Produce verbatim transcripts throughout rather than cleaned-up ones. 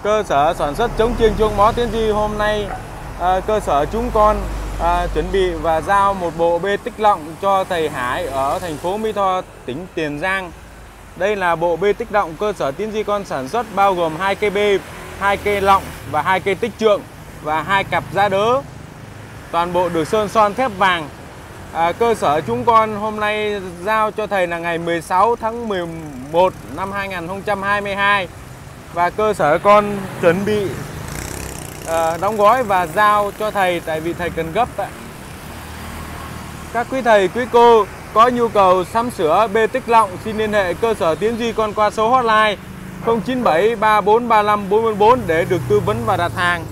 cơ sở sản xuất chống chiêng chuông mó Tiến Duy hôm nay à, cơ sở chúng con à, chuẩn bị và giao một bộ bê tích lọng cho thầy Hải ở thành phố Mỹ Tho, tỉnh Tiền Giang. Đây là bộ bê tích lọng cơ sở Tiến Duy con sản xuất, bao gồm hai cây bê, hai cây lọng và hai cây tích trượng và hai cặp giá đỡ. Toàn bộ được sơn son thép vàng. À, cơ sở chúng con hôm nay giao cho thầy là ngày mười sáu tháng mười một năm hai nghìn không trăm hai mươi hai. Và cơ sở con chuẩn bị à, đóng gói và giao cho thầy, tại vì thầy cần gấp. Các quý thầy, quý cô có nhu cầu sắm sửa bê tích lọng xin liên hệ cơ sở Tiến Duy con qua số hotline không chín bảy ba bốn ba năm bốn bốn bốn để được tư vấn và đặt hàng.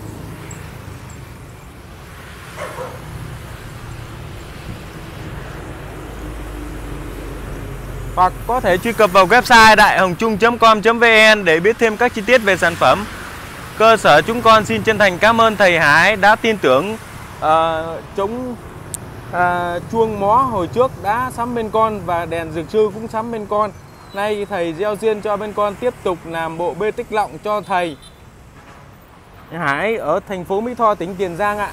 Hoặc có thể truy cập vào website đại hồng chung chấm com chấm vn để biết thêm các chi tiết về sản phẩm. Cơ sở chúng con xin chân thành cảm ơn thầy Hải đã tin tưởng uh, chống uh, chuông mó hồi trước đã sắm bên con, và đèn dược sư cũng sắm bên con. Nay thầy gieo duyên cho bên con tiếp tục làm bộ bê tích lọng cho thầy Hải ở thành phố Mỹ Tho, tỉnh Tiền Giang ạ.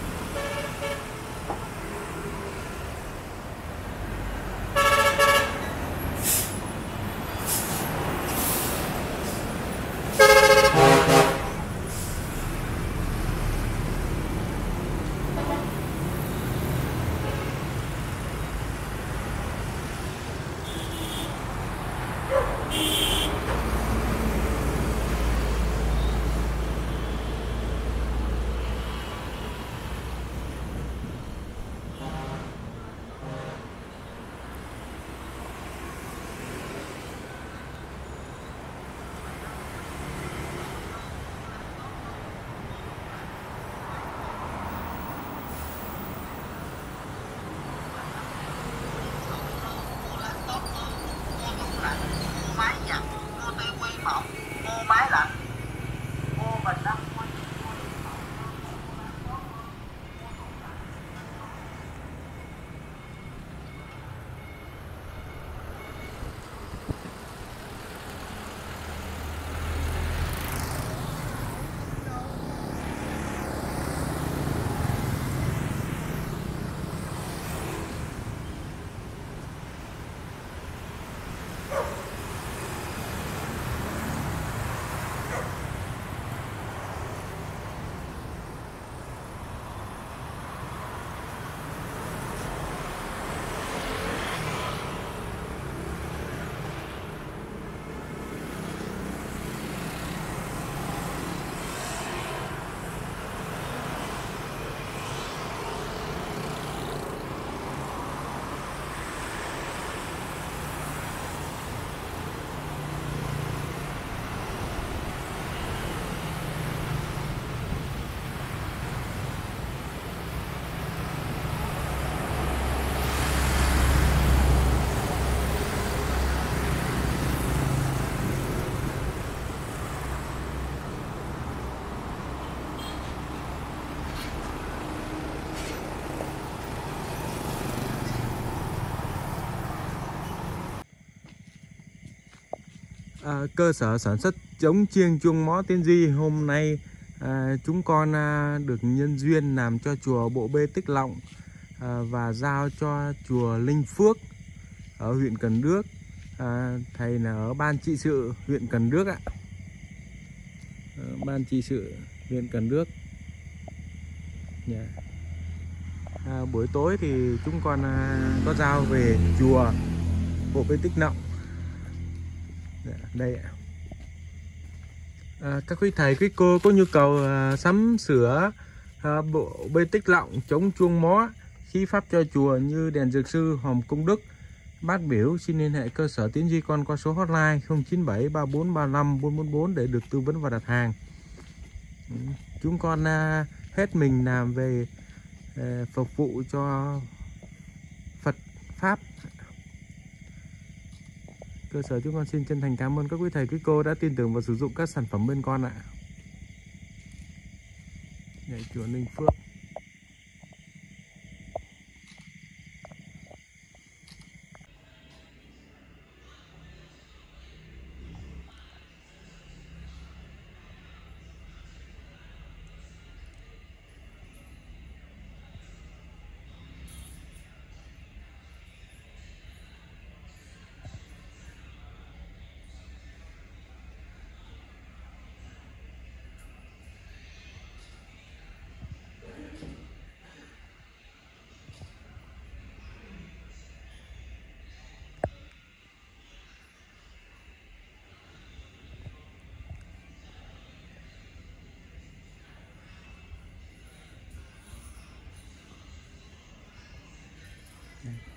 À, cơ sở sản xuất chống chiêng chuông mó Tiến Duy hôm nay à, chúng con à, được nhân duyên làm cho chùa bộ bê tích lọng à, và giao cho chùa Linh Phước ở huyện Cần Đước. à, Thầy là ở ban trị sự huyện Cần Đước ạ. à, Ban trị sự huyện Cần Đước. yeah. à, Buổi tối thì chúng con à, có giao về chùa bộ bê tích lọng. Đây ạ. À, các quý thầy, quý cô có nhu cầu à, sắm sửa à, bộ bê tích lọng chống chuông mó, khí pháp cho chùa như đèn dược sư, hòm công đức, bát biểu, xin liên hệ cơ sở Tiến Duy con qua số hotline không chín bảy ba bốn ba năm bốn bốn bốn để được tư vấn và đặt hàng. Chúng con à, hết mình làm về à, phục vụ cho Phật pháp. Cơ sở chúng con xin chân thành cảm ơn các quý thầy, quý cô đã tin tưởng và sử dụng các sản phẩm bên con ạ. Đây, chùa Linh Phước. Ừ.